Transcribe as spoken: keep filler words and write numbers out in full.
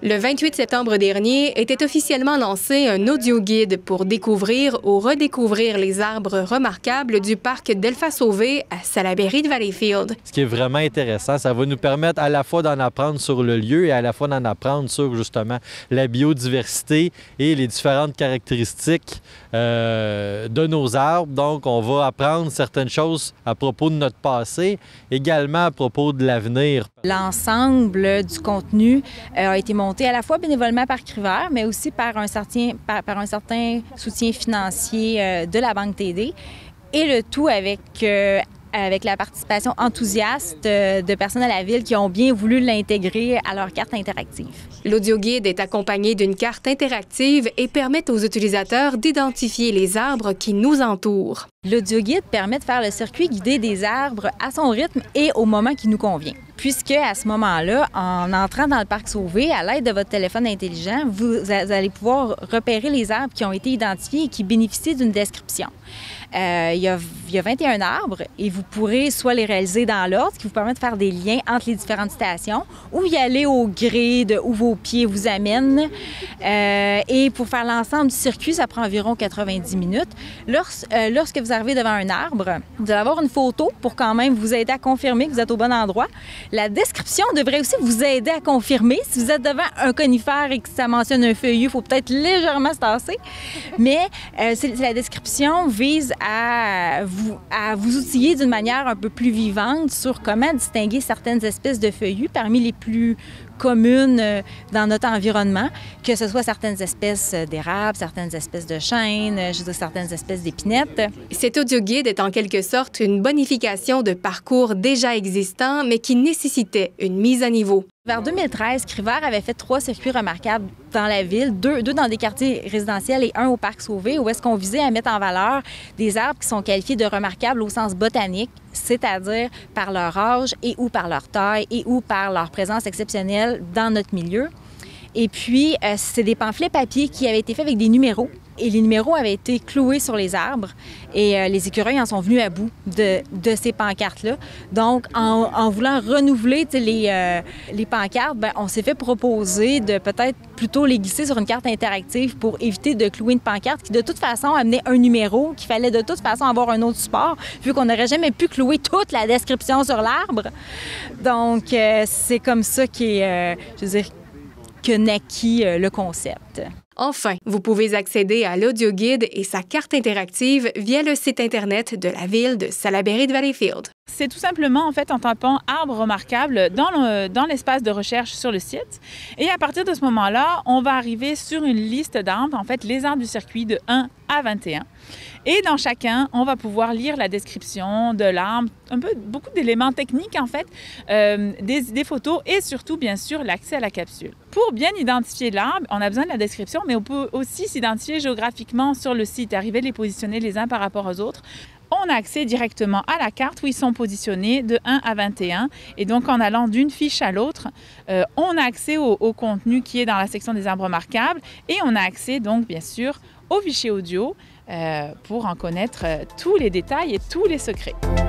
Le vingt-huit septembre dernier était officiellement lancé un audio-guide pour découvrir ou redécouvrir les arbres remarquables du parc Delphas-Sauvé à Salaberry de Valleyfield. Ce qui est vraiment intéressant, ça va nous permettre à la fois d'en apprendre sur le lieu et à la fois d'en apprendre sur justement la biodiversité et les différentes caractéristiques euh, de nos arbres. Donc, on va apprendre certaines choses à propos de notre passé, également à propos de l'avenir. L'ensemble du contenu euh, a été monté à la fois bénévolement par Criver, mais aussi par un certain, par, par un certain soutien financier euh, de la Banque T D, et le tout avec, euh, avec la participation enthousiaste euh, de personnes à la Ville qui ont bien voulu l'intégrer à leur carte interactive. L'audioguide est accompagné d'une carte interactive et permet aux utilisateurs d'identifier les arbres qui nous entourent. L'audioguide permet de faire le circuit guidé des arbres à son rythme et au moment qui nous convient. Puisque à ce moment-là, en entrant dans le parc Sauvé, à l'aide de votre téléphone intelligent, vous allez pouvoir repérer les arbres qui ont été identifiés et qui bénéficient d'une description. Euh, il, y a, il y a vingt et un arbres et vous pourrez soit les réaliser dans l'ordre, ce qui vous permet de faire des liens entre les différentes stations, ou y aller au gré de où vos pieds vous amènent. Euh, et pour faire l'ensemble du circuit, ça prend environ quatre-vingt-dix minutes. Lors, euh, lorsque vous arrivez devant un arbre, vous allez avoir une photo pour quand même vous aider à confirmer que vous êtes au bon endroit. La description devrait aussi vous aider à confirmer. Si vous êtes devant un conifère et que ça mentionne un feuillu, il faut peut-être légèrement se tasser. Mais euh, c'est, la description vise à vous, à vous outiller d'une manière un peu plus vivante sur comment distinguer certaines espèces de feuillus parmi les plus communes dans notre environnement, que ce soit certaines espèces d'érables, certaines espèces de chênes, je veux dire, certaines espèces d'épinettes. Cet audioguide est en quelque sorte une bonification de parcours déjà existants, mais qui nécessitait une mise à niveau. Vers deux mille treize, Criver avait fait trois circuits remarquables dans la ville, deux, deux dans des quartiers résidentiels et un au parc Sauvé, où est-ce qu'on visait à mettre en valeur des arbres qui sont qualifiés de remarquables au sens botanique, c'est-à-dire par leur âge et ou par leur taille et ou par leur présence exceptionnelle dans notre milieu. Et puis, euh, c'est des pamphlets papier qui avaient été faits avec des numéros. Et les numéros avaient été cloués sur les arbres. Et euh, les écureuils en sont venus à bout de, de ces pancartes-là. Donc, en, en voulant renouveler les, euh, les pancartes, bien, on s'est fait proposer de peut-être plutôt les glisser sur une carte interactive pour éviter de clouer une pancarte qui, de toute façon, amenait un numéro, qu'il fallait de toute façon avoir un autre support, vu qu'on n'aurait jamais pu clouer toute la description sur l'arbre. Donc, euh, c'est comme ça qu'est, euh, je veux dire, que naquit euh, le concept. Enfin, vous pouvez accéder à l'audioguide et sa carte interactive via le site Internet de la Ville de Salaberry de Valleyfield. C'est tout simplement en fait en tapant « arbres remarquables » dans, le, dans l'espace de recherche sur le site. Et à partir de ce moment-là, on va arriver sur une liste d'arbres, en fait les arbres du circuit de un à vingt et un. Et dans chacun, on va pouvoir lire la description de l'arbre, un peu beaucoup d'éléments techniques en fait, euh, des, des photos et surtout bien sûr l'accès à la capsule. Pour bien identifier l'arbre, on a besoin de la description, mais on peut aussi s'identifier géographiquement sur le site, arriver à les positionner les uns par rapport aux autres. On a accès directement à la carte où ils sont positionnés de un à vingt et un. Et donc, en allant d'une fiche à l'autre, euh, on a accès au, au contenu qui est dans la section des arbres remarquables et on a accès donc, bien sûr, au fichier audio euh, pour en connaître euh, tous les détails et tous les secrets.